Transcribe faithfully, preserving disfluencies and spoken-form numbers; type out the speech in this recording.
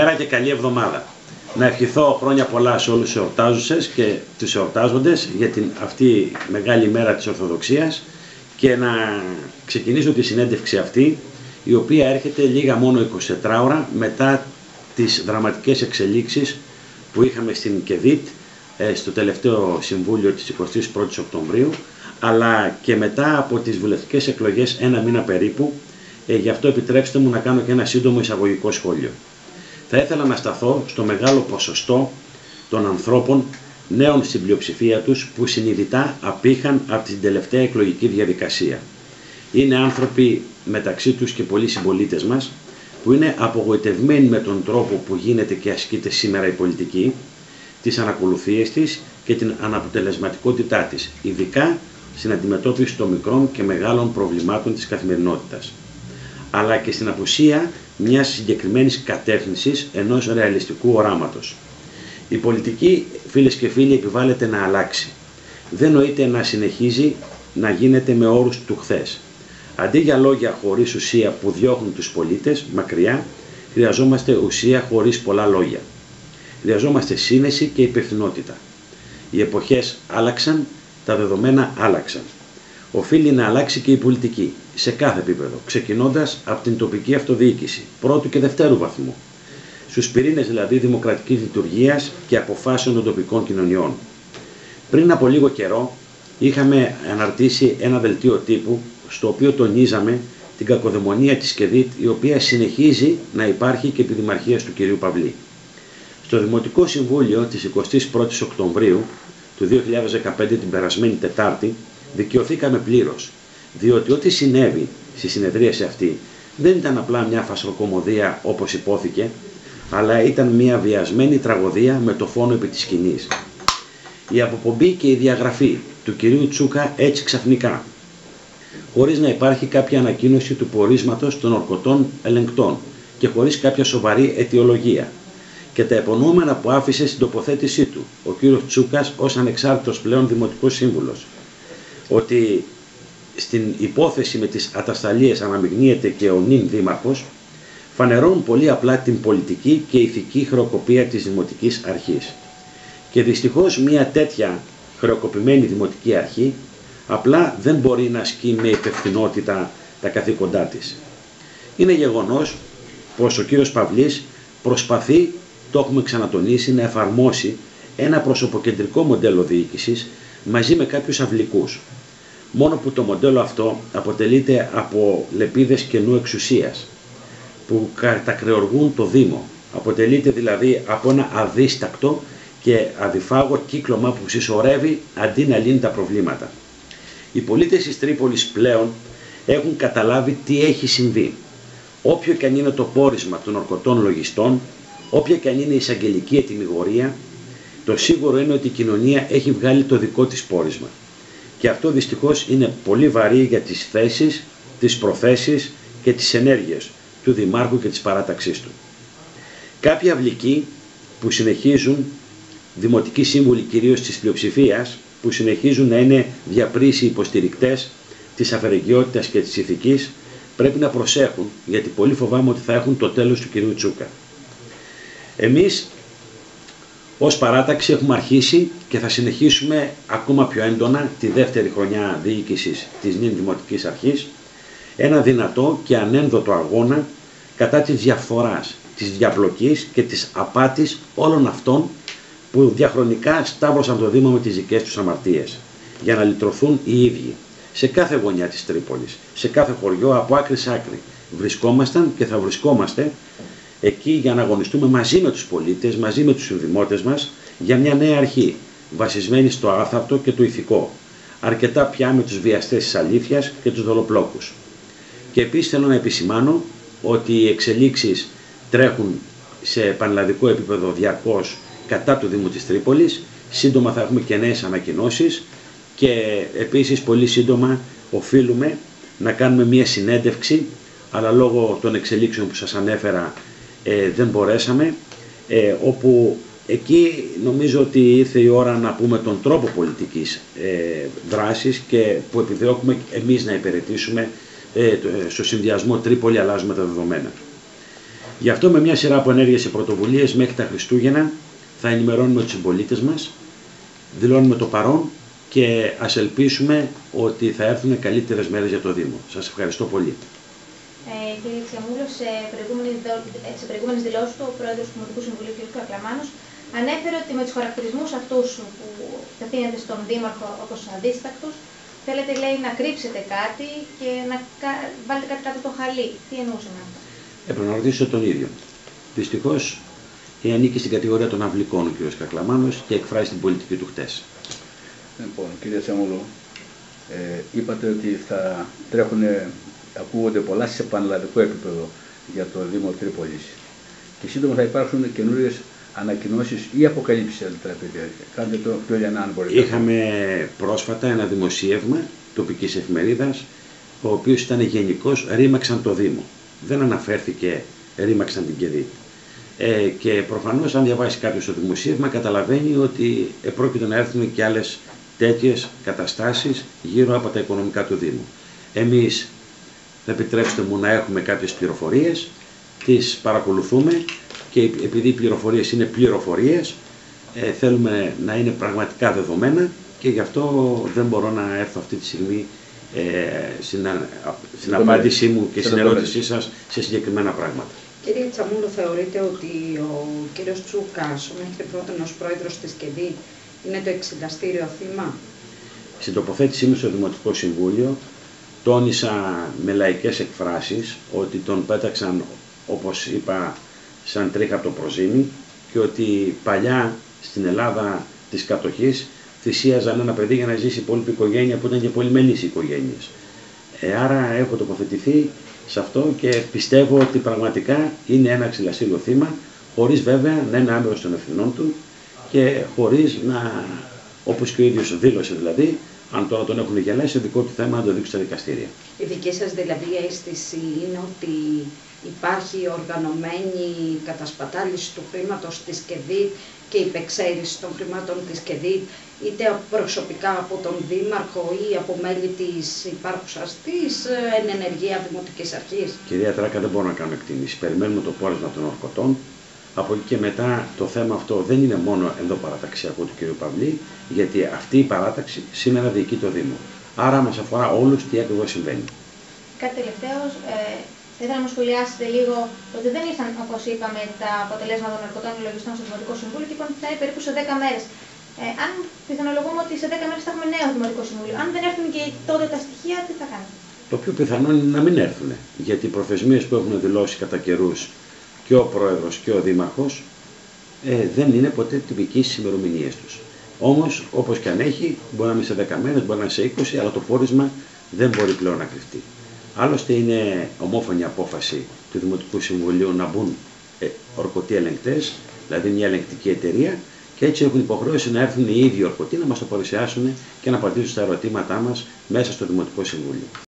Καλημέρα και καλή εβδομάδα. Να ευχηθώ χρόνια πολλά σε όλους τους εορτάζουσες και τους εορτάζοντες για την αυτή μεγάλη μέρα της Ορθοδοξίας και να ξεκινήσω τη συνέντευξη αυτή, η οποία έρχεται λίγα μόνο είκοσι τέσσερις ώρα μετά τις δραματικές εξελίξεις που είχαμε στην ΚΕΔΙΤ στο τελευταίο συμβούλιο της εικοστής πρώτης Οκτωβρίου, αλλά και μετά από τις βουλευτικές εκλογές ένα μήνα περίπου. Ε, γι' αυτό επιτρέψτε μου να κάνω και ένα σύντομο εισαγωγικό σχόλιο. Θα ήθελα να σταθώ στο μεγάλο ποσοστό των ανθρώπων, νέων στην πλειοψηφία τους, που συνειδητά απήχαν από την τελευταία εκλογική διαδικασία. Είναι άνθρωποι μεταξύ τους και πολλοί συμπολίτες μας, που είναι απογοητευμένοι με τον τρόπο που γίνεται και ασκείται σήμερα η πολιτική, τις ανακολουθίες της και την αναποτελεσματικότητά της, ειδικά στην αντιμετώπιση των μικρών και μεγάλων προβλημάτων της καθημερινότητας, αλλά και στην απουσία μιας συγκεκριμένης κατεύθυνσης, ενός ρεαλιστικού οράματος. Η πολιτική, φίλες και φίλοι, επιβάλλεται να αλλάξει. Δεν νοείται να συνεχίζει να γίνεται με όρους του χθες. Αντί για λόγια χωρίς ουσία που διώχνουν τους πολίτες μακριά, χρειαζόμαστε ουσία χωρίς πολλά λόγια. Χρειαζόμαστε σύνεση και υπευθυνότητα. Οι εποχές άλλαξαν, τα δεδομένα άλλαξαν. Οφείλει να αλλάξει και η πολιτική, σε κάθε επίπεδο, ξεκινώντας από την τοπική αυτοδιοίκηση, πρώτου και δευτέρου βαθμού, στους πυρήνες δηλαδή δημοκρατικής λειτουργίας και αποφάσεων των τοπικών κοινωνιών. Πριν από λίγο καιρό είχαμε αναρτήσει ένα δελτίο τύπου, στο οποίο τονίζαμε την κακοδαιμονία της ΚΕΔΙΤ, η οποία συνεχίζει να υπάρχει και επί δημαρχίας του κυρίου Παυλή. Στο Δημοτικό Συμβούλιο της εικοστής πρώτης Οκτωβρίου του δύο χιλιάδες δεκαπέντε, την περασμένη Τετάρτη, δικαιωθήκαμε πλήρως, διότι ό,τι συνέβη στη συνεδρίαση αυτή δεν ήταν απλά μια φασαροκομωδία όπως υπόθηκε, αλλά ήταν μια βιασμένη τραγωδία με το φόνο επί της σκηνής. Η αποπομπή και η διαγραφή του κυρίου Τσούκα έτσι ξαφνικά, χωρίς να υπάρχει κάποια ανακοίνωση του πορίσματος των ορκωτών ελεγκτών και χωρίς κάποια σοβαρή αιτιολογία, και τα υπονοούμενα που άφησε στην τοποθέτησή του ο κύριος Τσούκας ως ανεξάρτητος πλέον δημοτικός σύμβουλος, ότι στην υπόθεση με τις ατασταλίες αναμειγνύεται και ο νυν δήμαρχος, φανερώνουν πολύ απλά την πολιτική και ηθική χρεοκοπία της δημοτικής αρχής. Και δυστυχώς μια τέτοια χρεοκοπημένη δημοτική αρχή απλά δεν μπορεί να ασκεί με υπευθυνότητα τα καθήκοντά της. Είναι γεγονός πως ο κύριος Παυλής προσπαθεί, το έχουμε ξανατονίσει, να εφαρμόσει ένα προσωποκεντρικό μοντέλο διοίκησης μαζί με κάποιους αυλικούς. Μόνο που το μοντέλο αυτό αποτελείται από λεπίδες κενού εξουσίας που κατακρεοργούν το Δήμο. Αποτελείται δηλαδή από ένα αδίστακτο και αδιφάγο κύκλωμα που συσσωρεύει αντί να λύνει τα προβλήματα. Οι πολίτες της Τρίπολης πλέον έχουν καταλάβει τι έχει συμβεί. Όποιο και αν είναι το πόρισμα των ορκωτών λογιστών, όποια και αν είναι η εισαγγελική ετυμηγορία, το σίγουρο είναι ότι η κοινωνία έχει βγάλει το δικό της πόρισμα. Και αυτό δυστυχώς είναι πολύ βαρύ για τις θέσεις, τις προθέσεις και τις ενέργειες του Δημάρχου και της παράταξής του. Κάποιοι αυλικοί που συνεχίζουν, δημοτικοί σύμβουλοι κυρίως της πλειοψηφίας, που συνεχίζουν να είναι διαπρίσιοι υποστηρικτές της αφαιρεγγιότητας και της ηθικής, πρέπει να προσέχουν, γιατί πολύ φοβάμαι ότι θα έχουν το τέλος του κυρίου Τσούκα. Εμείς ως παράταξη έχουμε αρχίσει και θα συνεχίσουμε ακόμα πιο έντονα τη δεύτερη χρονιά διοίκησης της νυν Δημοτικής Αρχής ένα δυνατό και ανένδοτο αγώνα κατά της διαφθοράς, της διαπλοκής και της απάτης όλων αυτών που διαχρονικά σταύρωσαν το Δήμο με τις δικές τους αμαρτίες, για να λυτρωθούν οι ίδιοι. Σε κάθε γωνιά της Τρίπολης, σε κάθε χωριό, από άκρη σε άκρη, βρισκόμασταν και θα βρισκόμαστε εκεί για να αγωνιστούμε μαζί με τους πολίτες, μαζί με τους συνδημότες μας, για μια νέα αρχή, βασισμένη στο άθαρτο και το ηθικό, αρκετά πια με τους βιαστές της αλήθειας και τους δολοπλόκους. Και επίσης θέλω να επισημάνω ότι οι εξελίξεις τρέχουν σε πανελλαδικό επίπεδο διαρκώς κατά του Δήμου της Τρίπολης. Σύντομα θα έχουμε και νέες ανακοινώσεις και επίσης πολύ σύντομα οφείλουμε να κάνουμε μια συνέντευξη, αλλά λόγω των εξελίξεων που σας ανέφερα ε, δεν μπορέσαμε, ε, όπου εκεί νομίζω ότι ήρθε η ώρα να πούμε τον τρόπο πολιτικής ε, δράσης και που επιδιώκουμε εμείς να υπηρετήσουμε ε, στο συνδυασμό Τρίπολη αλλάζουμε τα δεδομένα. Γι' αυτό με μια σειρά από ενέργειες και πρωτοβουλίες μέχρι τα Χριστούγεννα θα ενημερώνουμε τους συμπολίτες μας, δηλώνουμε το παρόν και ας ελπίσουμε ότι θα έρθουν καλύτερες μέρες για το Δήμο. Σας ευχαριστώ πολύ. Ε, κύριε Τσιαμούλο, σε, σε προηγούμενες δηλώσεις του, ο πρόεδρος του Δημοτικού Συμβουλίου, κ. Κακλαμάνος, ανέφερε ότι με τους χαρακτηρισμούς αυτούς που απευθύνεται στον Δήμαρχο όπως αδίστακτος, θέλετε, λέει, να κρύψετε κάτι και να βάλετε κάτι κάτω στο χαλί. Τι εννοούσε με αυτό? Έπρεπε να ρωτήσω τον ίδιο. Δυστυχώς, ανήκει στην κατηγορία των αυλικών ο κ. Κακλαμάνος και εκφράζει την πολιτική του χτες. Λοιπόν, κύριε Τσιαμούλο, ε, είπατε ότι θα τρέχουν, ακούγονται πολλά σε πανελλαδικό επίπεδο για το Δήμο Τρίπολης. Και σύντομα θα υπάρξουν καινούριες ανακοινώσεις ή αποκαλύψεις, κάντε το πιο λιανά αν μπορείτε. Είχαμε πρόσφατα ένα δημοσίευμα τοπικής εφημερίδας, ο οποίος ήταν γενικός, ρήμαξαν το Δήμο. Δεν αναφέρθηκε ρήμαξαν την ΚΕΔΙ. Ε, και προφανώς αν διαβάσει κάποιος το δημοσίευμα καταλαβαίνει ότι επρόκειτο να έρθουν και άλλες τέτοιες καταστάσεις γύρω από τα οικονομικά του Δήμου. Εμείς, θα επιτρέψτε μου να έχουμε κάποιες πληροφορίες, τις παρακολουθούμε και επειδή οι πληροφορίες είναι πληροφορίες, ε, θέλουμε να είναι πραγματικά δεδομένα και γι' αυτό δεν μπορώ να έρθω αυτή τη στιγμή ε, στην, στην απάντησή μου και στην ερώτησή σας σε συγκεκριμένα πράγματα. Κύριε Τσαμούλο, θεωρείτε ότι ο κύριος Τσούκας, ο μέχρι πρώτον ως πρόεδρος της ΚΕΔΙ, είναι το εξεταστήριο θύμα? Στην τοποθέτησή μου στο Δημοτικό Συμβούλιο τόνισα με λαϊκές εκφράσεις ότι τον πέταξαν, όπως είπα, σαν τρίχα από το προζύμι και ότι παλιά στην Ελλάδα της κατοχής θυσίαζαν ένα παιδί για να ζήσει η υπόλοιπη οικογένεια που ήταν και πολυμελείς οικογένειες. Ε, άρα έχω τοποθετηθεί σε αυτό και πιστεύω ότι πραγματικά είναι ένα εξεταστήριο θύμα, χωρίς βέβαια να είναι άμερος των ευθυνών του και χωρίς να, όπως και ο ίδιος δήλωσε δηλαδή, αν τώρα τον έχουν γελάσει, δικό του θέμα να το δείξει στα δικαστήρια. Η δική σας δηλαδή αίσθηση είναι ότι υπάρχει οργανωμένη κατασπατάληση του χρήματος της ΚΕΔΙ και υπεξαίρεση των χρημάτων της ΚΕΔΙ, είτε προσωπικά από τον Δήμαρχο ή από μέλη της υπάρχουσας της εν ενεργεία Δημοτικής Αρχής? Κυρία Τράκα, δεν μπορώ να κάνω εκτίμηση. Περιμένουμε το πόρισμα των ορκωτών. Από εκεί και μετά το θέμα αυτό δεν είναι μόνο ενδοπαραταξιακό του κ. Παυλή, γιατί αυτή η παράταξη σήμερα διοικεί το Δήμο. Άρα μας αφορά όλους τι ακριβώς συμβαίνει. Κάτι τελευταίο, ε, θα ήθελα να μου σχολιάσετε λίγο ότι δεν ήρθαν, όπως είπαμε, τα αποτελέσματα των ορκωτών λογιστών στο Δημοτικό Συμβούλιο και είπαν ότι θα είναι περίπου σε δέκα μέρες. Ε, αν πιθανολογούμε ότι σε δέκα μέρες θα έχουμε νέο Δημοτικό Συμβούλιο, αν δεν έρθουν και τότε τα στοιχεία, τι θα κάνετε? Το πιο πιθανό είναι να μην έρθουν, γιατί οι προθεσμίες που έχουν δηλώσει κατά καιρούς και ο Πρόεδρος και ο Δήμαρχος ε, δεν είναι ποτέ τυπικές στις ημερομηνίες τους. Όμως, όπως και αν έχει, μπορεί να είναι σε δέκα μέρες, μπορεί να είναι σε είκοσι, αλλά το πόρισμα δεν μπορεί πλέον να κρυφτεί. Άλλωστε, είναι ομόφωνη απόφαση του Δημοτικού Συμβουλίου να μπουν ε, ορκωτοί ελεγκτές, δηλαδή μια ελεγκτική εταιρεία, και έτσι έχουν υποχρέωση να έρθουν οι ίδιοι ορκωτοί να μας το παρουσιάσουν και να απαντήσουν στα ερωτήματά μας μέσα στο Δημοτικό Συμβούλιο.